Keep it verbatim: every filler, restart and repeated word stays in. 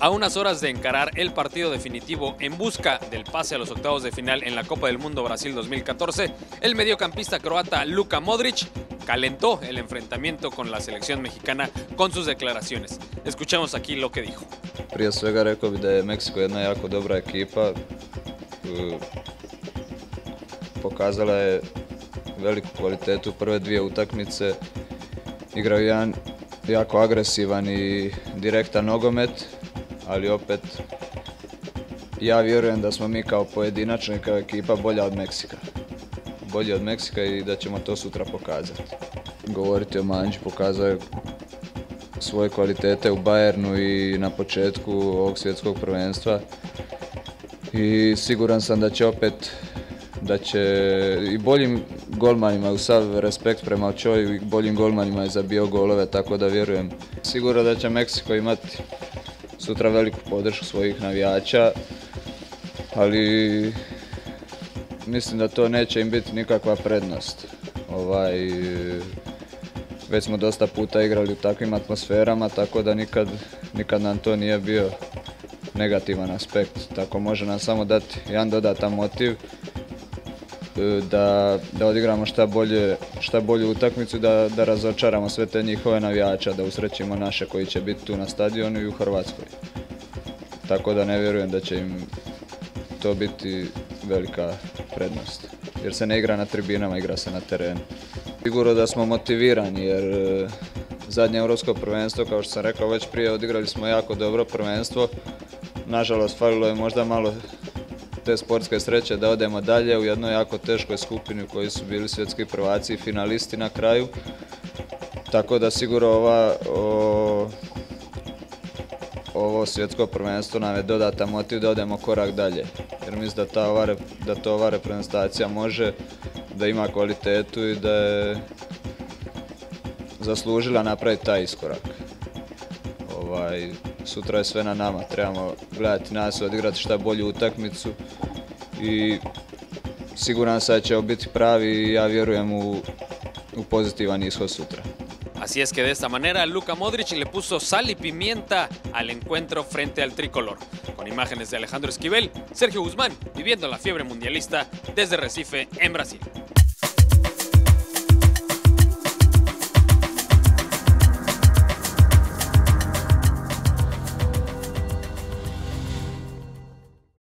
A unas horas de encarar el partido definitivo en busca del pase a los octavos de final en la Copa del Mundo Brasil dos mil catorce, el mediocampista croata Luka Modric calentó el enfrentamiento con la selección mexicana con sus declaraciones. Escuchemos aquí lo que dijo. Prije svega rekao bih da je Meksiko jedna jako dobra ekipa. Pokazala je veliku kvalitetu prve dvije utakmice. Igraju jedan jako agresivan i direktan nogomet, ali opet ja vjerujem da smo mi kao pojedinačni, kao ekipa bolja od Meksika. Bolji od Meksika i da ćemo to sutra pokazati. Govoriti o Mandži, pokazao je svoje kvalitete u Bayernu i na početku ovog svjetskog prvenstva. I siguran sam da će opet, da će i boljim golmanima, u sav respekt prema Ochoju, i boljim golmanima je zabio golove, tako da vjerujem. Sigurno da će Meksiko imati sutra veliku podršku svojih navijača, ali mislim da to neće im biti nikakva prednost. Ovaj, već smo dosta puta igrali u takvim atmosferama, tako da nikad, nikad nam to nije bio negativan aspekt. Tako može nam samo dati jedan dodatan motiv da, da odigramo šta, bolje, šta bolju utakmicu, da, da razočaramo sve te njihove navijača, da usrećimo naše koji će biti tu na stadionu i u Hrvatskoj. Tako da ne vjerujem da će im to biti velika prednost, jer se ne igra na tribinama, igra se na terenu. Sigurno da smo motivirani, jer zadnje europsko prvenstvo, kao što sam rekao već prije, odigrali smo jako dobro prvenstvo. Nažalost, falilo je možda malo te sportske sreće da odemo dalje u jednoj jako teškoj skupini u kojoj su bili svjetski prvaci i finalisti na kraju. Tako da sigurno ova, o, ovo svjetsko prvenstvo nam je dodatan motiv da odemo korak dalje. Jer mislim da, ta ova, da to ova reprezentacija može, da ima kvalitetu i da je zaslužila napraviti taj iskorak. Ovaj, sutra je sve na nama, trebamo gledati nas, odigrati šta bolju utakmicu i siguran sam da ćemo biti pravi i ja vjerujem u, u pozitivan ishod sutra. Así es que de esta manera Luka Modric le puso sal y pimienta al encuentro frente al tricolor. Con imágenes de Alejandro Esquivel, Sergio Guzmán, viviendo la fiebre mundialista desde Recife, en Brasil.